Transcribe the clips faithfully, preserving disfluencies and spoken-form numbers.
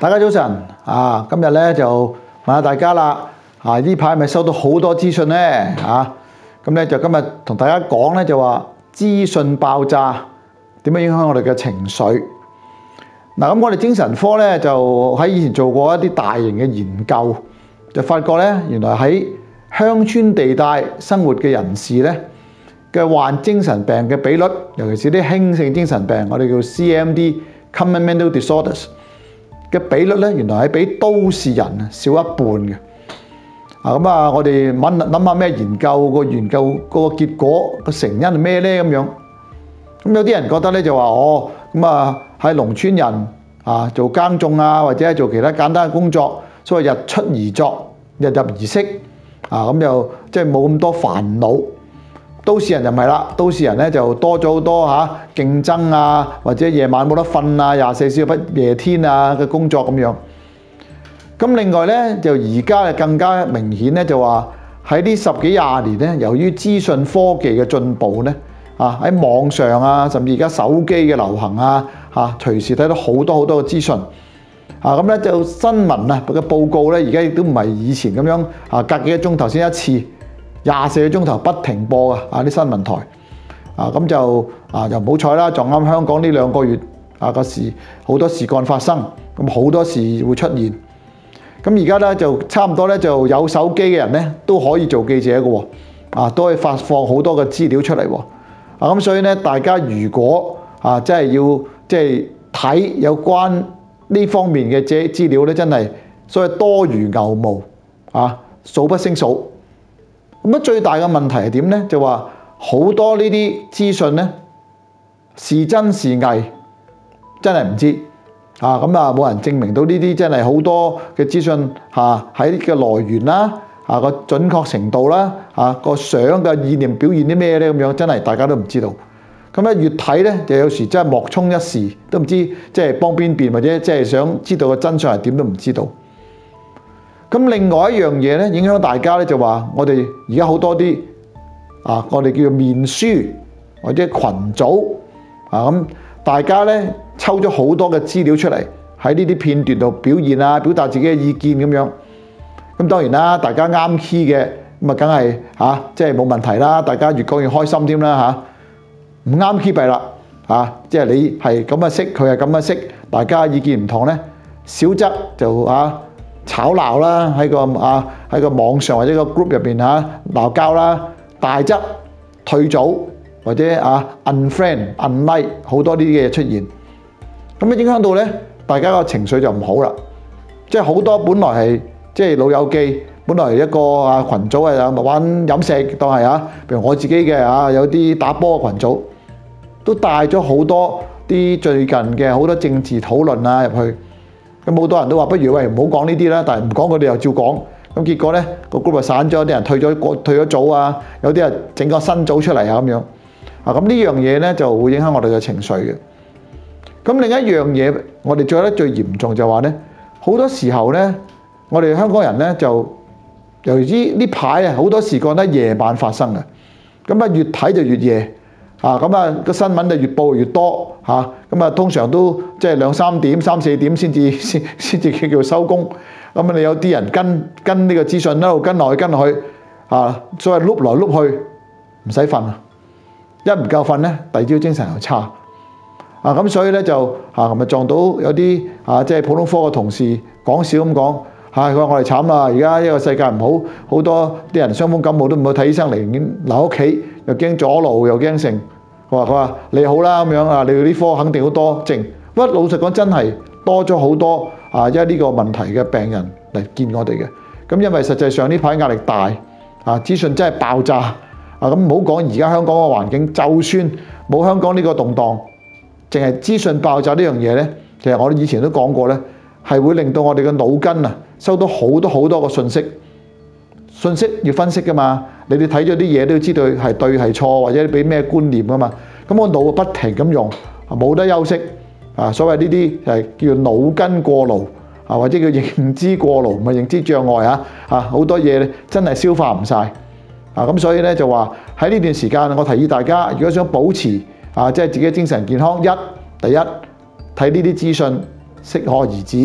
大家早晨啊！今日咧就問下大家啦，啊呢排咪收到好多資訊咧啊！咁咧就今日同大家講咧就話資訊爆炸點樣影響我哋嘅情緒。嗱、啊、咁我哋精神科咧就喺以前做過一啲大型嘅研究，就發覺咧原來喺鄉村地帶生活嘅人士咧嘅患精神病嘅比率，尤其是啲輕性精神病，我哋叫 C M D（Common Mental Disorders） 嘅比率咧，原來係比都市人少一半嘅。啊咁啊，我哋諗諗下咩研究個研究個結果個成因係咩咧？咁樣咁有啲人覺得咧就話哦，咁啊喺農村人啊做耕種啊，或者係做其他簡單嘅工作，所謂日出而作，日入而息啊，咁又即係冇咁多煩惱。都市人就唔係啦，都市人咧就多咗好多嚇競爭啊，或者夜晚冇得瞓啊，廿四小時不夜天啊嘅工作咁樣。咁另外咧就而家更加明顯咧，就話喺呢十幾廿年咧，由於資訊科技嘅進步咧，啊喺網上啊，甚至而家手機嘅流行啊，嚇隨時睇到好多好多嘅資訊。啊咁咧就新聞啊嘅報告咧，而家亦都唔係以前咁樣啊，隔幾個鐘頭先一次。廿四個鐘頭不停播啊！啊啲新聞台啊，咁就啊又唔好彩啦，撞啱香港呢兩個月啊個事好多事幹發生，咁好多事會出現。咁而家咧就差唔多咧，就有手機嘅人咧都可以做記者嘅喎，啊都可以發放好多嘅資料出嚟喎。啊咁所以咧，大家如果啊真係要即係睇有關呢方面嘅資資料咧，真係所謂多如牛毛啊，數不勝數。咁啊，最大嘅問題係點咧？就話好多呢啲資訊咧是真是偽，真係唔知啊！咁啊，冇人證明到呢啲真係好多嘅資訊嚇喺嘅來源啦，啊個準確程度啦，啊個相嘅意念表現啲咩咧？咁樣真係大家都唔知道。咁咧越睇咧，就有時真係莫衷一是，都唔知即係幫邊邊，或者即係想知道個真相係點都唔知道。咁另外一樣嘢咧，影響大家咧就話，我哋而家好多啲啊，我哋叫做面書或者群組啊，咁大家咧抽咗好多嘅資料出嚟，喺呢啲片段度表現啊，表達自己嘅意見咁樣。咁當然啦，大家啱 key 嘅咁啊，梗係嚇，即係冇問題啦。大家越講越開心添啦嚇。唔啱 key 弊啦嚇，即係你係咁嘅識，佢係咁嘅識，大家意見唔同咧，小則就啊〜吵鬧啦，喺個啊喺個網上或者個 group 入邊嚇鬧交啦，大則退組或者啊 unfriend unlike 好多呢啲嘅嘢出現，咁啊影響到咧大家個情緒就唔好啦，即係好多本來係即係老友記，本來一個啊羣組係玩飲食當係啊，譬如我自己嘅啊有啲打波嘅羣組，都帶咗好多啲最近嘅好多政治討論啊入去。咁好多人都話不如喂唔好講呢啲啦，但係唔講佢哋又照講，咁結果咧個 group 就散咗，有啲人退咗退咗組啊，有啲人整個新組出嚟啊咁樣，啊咁呢樣嘢咧就會影響我哋嘅情緒嘅。咁另一樣嘢，我哋做得最嚴重就話咧，好多時候咧，我哋香港人咧就由於呢排啊好多事幹喺夜晚發生嘅，咁啊越睇就越夜。啊咁啊個新聞就越報越多嚇，咁啊通常都即係兩三點、三四點先至先先至叫做收工。咁啊你有啲人跟跟呢個資訊一路跟落去跟落去，啊所謂碌來碌去唔使瞓啊，一唔夠瞓咧，第二朝精神又差。啊咁所以咧就啊琴日撞到有啲啊即係普通科嘅同事講笑咁講，嚇佢話我哋慘啦，而家呢個世界唔好，好多啲人傷風感冒都唔去睇醫生嚟，留喺屋企又驚阻路又驚剩。佢話佢話你好啦咁樣啊，你哋啲科肯定好多症。不過老實講真係多咗好多啊，因為呢個問題嘅病人嚟見我哋嘅。咁因為實際上呢排壓力大啊，資訊真係爆炸啊。咁唔好講而家香港嘅環境，就算冇香港呢個動盪，淨係資訊爆炸呢樣嘢咧，其實我哋以前都講過咧，係會令到我哋嘅腦筋啊收到好多好多個信息。信息要分析噶嘛，你哋睇咗啲嘢都要知道係對係錯，或者俾咩觀念噶嘛。咁我腦不停咁用，冇得休息啊！所謂呢啲係叫腦筋過勞啊，或者叫認知過勞，唔係認知障礙啊！啊，好多嘢真係消化唔晒啊！咁所以咧就話喺呢段時間，我提議大家如果想保持啊，即係自己精神健康，一第一睇呢啲資訊適可而止。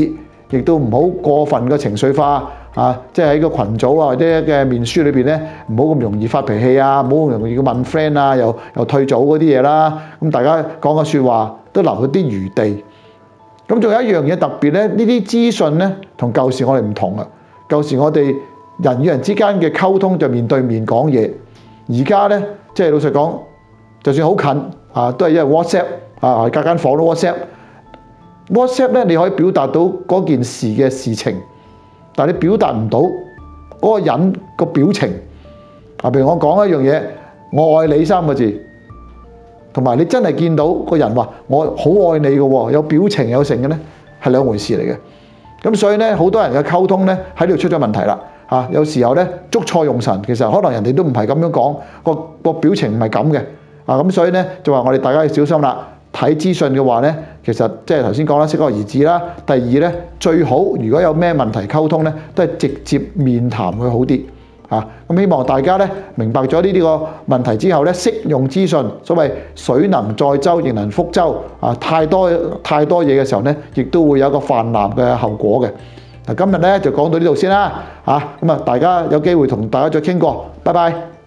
亦都唔好過分嘅情緒化啊！即係喺個群組啊或者嘅面書裏邊咧，唔好咁容易發脾氣啊，唔好咁容易問 friend 啊，又又退組嗰啲嘢啦。咁大家講嘅説話都留咗啲餘地。咁仲有一樣嘢特別咧，呢啲資訊咧同舊時我哋唔同啊。舊時我哋人與人之間嘅溝通就面對面講嘢，而家咧即係老實講，就算好近啊，都係因為 WhatsApp 啊，隔間房都 WhatsApp。WhatsApp 咧，你可以表達到嗰件事嘅事情，但係你表達唔到嗰個人個表情。啊，譬如我講一樣嘢，我愛你三個字，同埋你真係見到個人話我好愛你嘅喎，有表情有成嘅咧，係兩回事嚟嘅。咁所以咧，好多人嘅溝通咧喺呢度出咗問題啦。嚇，有時候咧捉錯用神，其實可能人哋都唔係咁樣講，個個表情唔係咁嘅。啊，咁所以咧就話我哋大家要小心啦。睇資訊嘅話咧，其實即係頭先講啦，適可而止啦。第二咧，最好如果有咩問題溝通咧，都係直接面談會好啲。嚇，咁希望大家咧明白咗呢啲個問題之後咧，識用資訊。所謂水能載舟，亦能覆舟。啊，太多太多嘢嘅時候咧，亦都會有一個泛濫嘅後果嘅。嗱，今日咧就講到呢度先啦。嚇，咁啊，大家有機會同大家再傾過。拜拜。